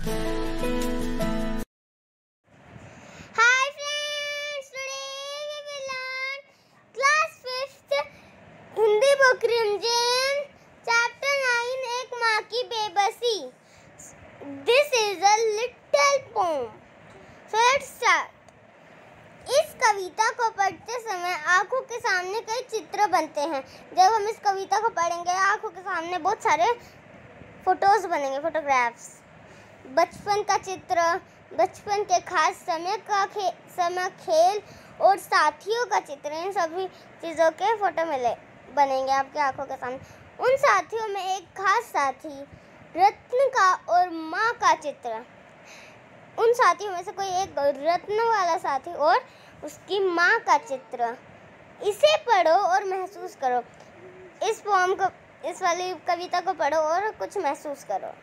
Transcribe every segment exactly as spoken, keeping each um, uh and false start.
Hi friends, today we will learn class fifth Hindi book Rimjhim chapter nine एक माँ की बेबसी. This is a little poem. So let's start. इस कविता को पढ़ते समय आंखों के सामने कई चित्र बनते हैं. जब हम इस कविता को पढ़ेंगे आंखों के सामने बहुत सारे फोटोज बनेंगे, फोटोग्राफ्स. बचपन का चित्र, बचपन के खास समय का खे, समय खेल और साथियों का चित्र, इन सभी चीज़ों के फोटो मिले बनेंगे आपकी आंखों के सामने. उन साथियों में एक खास साथी रत्न का और माँ का चित्र. उन साथियों में से कोई एक रत्न वाला साथी और उसकी माँ का चित्र. इसे पढ़ो और महसूस करो. इस पोम को, इस वाली कविता को पढ़ो और कुछ महसूस करो.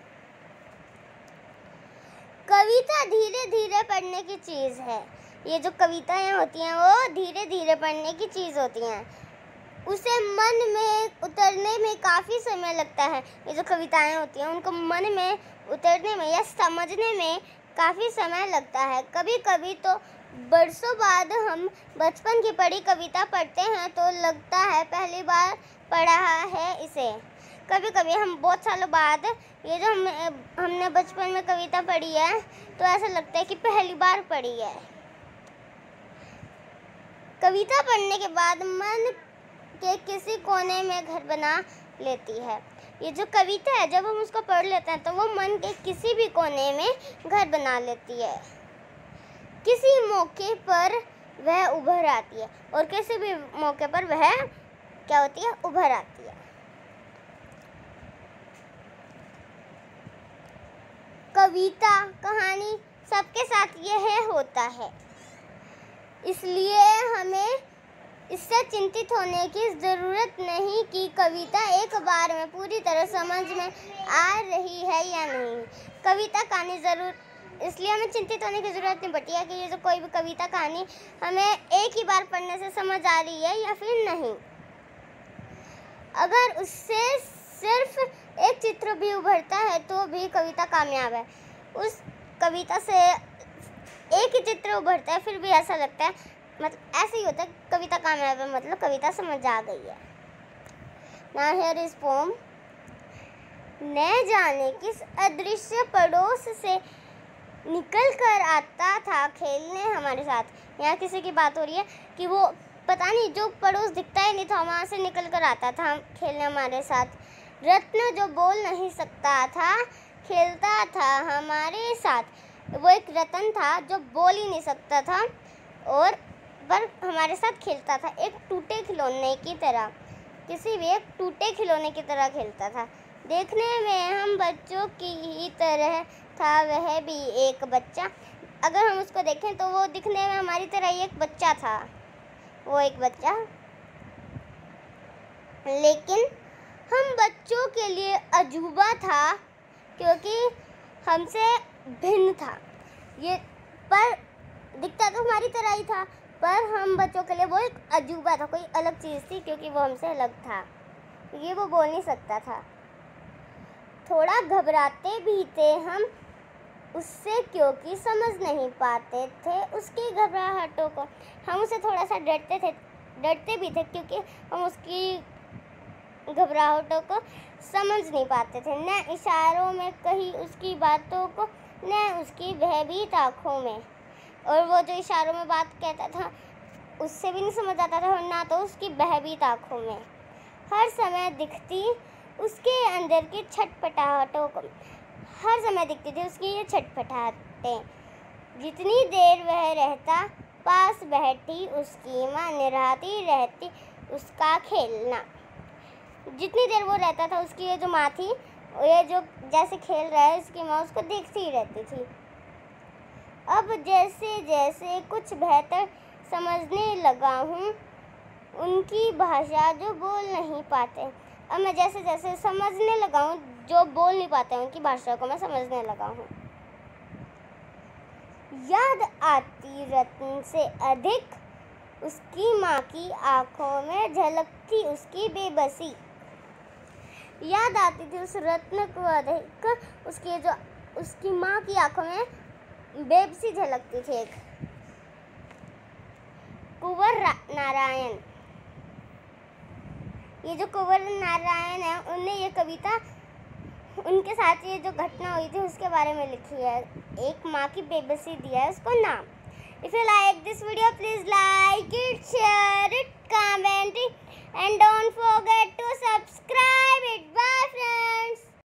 कविता धीरे धीरे पढ़ने की चीज़ है. ये जो कविताएं होती हैं वो धीरे धीरे पढ़ने की चीज़ होती हैं. उसे मन में उतरने में काफ़ी समय लगता है. ये जो कविताएं होती हैं उनको मन में उतरने में या समझने में काफ़ी समय लगता है. कभी कभी तो बरसों बाद हम बचपन की पढ़ी कविता पढ़ते हैं तो लगता है पहली बार पढ़ा है इसे. कभी कभी हम बहुत सालों बाद ये जो हम हमने बचपन में कविता पढ़ी है तो ऐसा लगता है कि पहली बार पढ़ी है. कविता पढ़ने के बाद मन के किसी कोने में घर बना लेती है. ये जो कविता है जब हम उसको पढ़ लेते हैं तो वो मन के किसी भी कोने में घर बना लेती है. किसी मौके पर वह उभर आती है और किसी भी मौके पर वह क्या होती है, उभर आती है. कविता, कहानी सबके साथ यह होता है. इसलिए हमें इससे चिंतित होने की ज़रूरत नहीं कि कविता एक बार में पूरी तरह समझ में आ रही है या नहीं. कविता कहानी ज़रूर इसलिए हमें चिंतित होने की ज़रूरत नहीं पड़ती है कि ये जो कोई भी कविता कहानी हमें एक ही बार पढ़ने से समझ आ रही है या फिर नहीं. अगर उससे सिर्फ एक चित्र भी उभरता है तो भी कविता कामयाब है. उस कविता से एक ही चित्र उभरता है फिर भी ऐसा लगता है, मतलब ऐसे ही होता है कविता कामयाब है, मतलब कविता समझ आ गई है. Now here is poem. न जाने किस अदृश्य पड़ोस से निकल कर आता था खेलने हमारे साथ. यहाँ किसी की बात हो रही है कि वो पता नहीं जो पड़ोस दिखता ही नहीं था वहाँ से निकल कर आता था खेलने हमारे साथ. रत्न जो बोल नहीं सकता था खेलता था हमारे साथ. वो एक रत्न था जो बोल ही नहीं सकता था और पर हमारे साथ खेलता था. एक टूटे खिलौने की तरह, किसी भी एक टूटे खिलौने की तरह खेलता था. देखने में हम बच्चों की ही तरह था, वह भी एक बच्चा. अगर हम उसको देखें तो वो दिखने में हमारी तरह ही एक बच्चा था. वो एक बच्चा, लेकिन हम बच्चों के लिए अजूबा था क्योंकि हमसे भिन्न था. ये पर दिखता तो हमारी तरह ही था पर हम बच्चों के लिए वो एक अजूबा था, कोई अलग चीज़ थी क्योंकि वो हमसे अलग था. ये वो बोल नहीं सकता था. थोड़ा घबराते भी थे हम उससे क्योंकि समझ नहीं पाते थे उसकी घबराहटों को. हम उसे थोड़ा सा डरते थे डरते भी थे क्योंकि हम उसकी घबराहटों को समझ नहीं पाते थे. न इशारों में कही उसकी बातों को, न उसकी भयभीत आँखों में. और वो जो इशारों में बात कहता था उससे भी नहीं समझ आता था और ना तो उसकी भयभीत आँखों में. हर समय दिखती उसके अंदर की छटपटाहटों को, हर समय दिखती थी उसकी ये छटपटाहटें. जितनी देर वह रहता पास बैठी उसकी माँ निराहती रहती उसका खेलना. जितनी देर वो रहता था उसकी ये जो माँ थी, ये जो जैसे खेल रहा है उसकी माँ उसको देखती ही रहती थी. अब जैसे जैसे कुछ बेहतर समझने लगा हूँ उनकी भाषा जो बोल नहीं पाते. अब मैं जैसे जैसे समझने लगा हूँ जो बोल नहीं पाते हैं उनकी भाषा को मैं समझने लगा हूँ. याद आती रत्न से अधिक उसकी माँ की आँखों में झलकती उसकी बेबसी. याद आती थी उस रत्न को अधिक उसकी जो उसकी माँ की आंखों में बेबसी झलकती थी। एक कुंवर नारायण, ये जो कुंवर नारायण है उनने ये कविता उनके साथ ये जो घटना हुई थी उसके बारे में लिखी है। एक माँ की बेबसी दिया है उसको नाम। If you like this video, please like it, share it, comment it, and don't